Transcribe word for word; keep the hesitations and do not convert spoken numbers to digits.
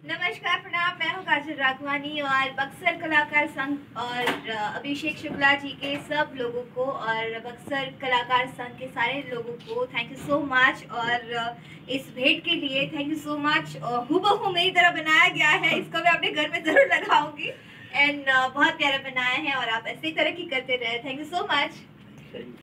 नमस्कार, प्रणाम। मैं हूँ काजल राघवानी और बक्सर कलाकार संघ और अभिषेक शुक्ला जी के सब लोगों को और बक्सर कलाकार संघ के सारे लोगों को थैंक यू सो मच। और इस भेंट के लिए थैंक यू सो मच। हूबहू मेरी तरह बनाया गया है, इसको मैं अपने घर में ज़रूर लगाऊंगी एंड बहुत प्यारा बनाया है और आप ऐसे ही तरक्की करते रहे। Thank you so much.